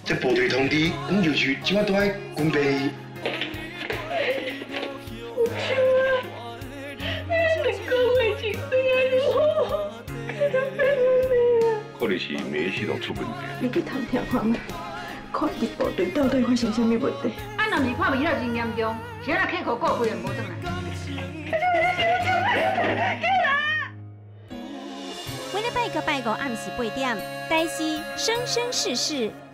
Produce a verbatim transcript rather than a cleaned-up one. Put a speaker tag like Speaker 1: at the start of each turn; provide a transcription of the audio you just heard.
Speaker 1: 这部队通知，广州区即晚都爱关闭。
Speaker 2: 不是啊，两个月前对啊如何？看到变了啊！
Speaker 3: 可能是煤系统出问题。
Speaker 2: 你去探听看卖，看伊部队到底发生什么问题？
Speaker 4: 啊，若是看未了真严重，是安那客户过几日无转来。
Speaker 5: 每礼拜个拜五暗时八点，台视生生世世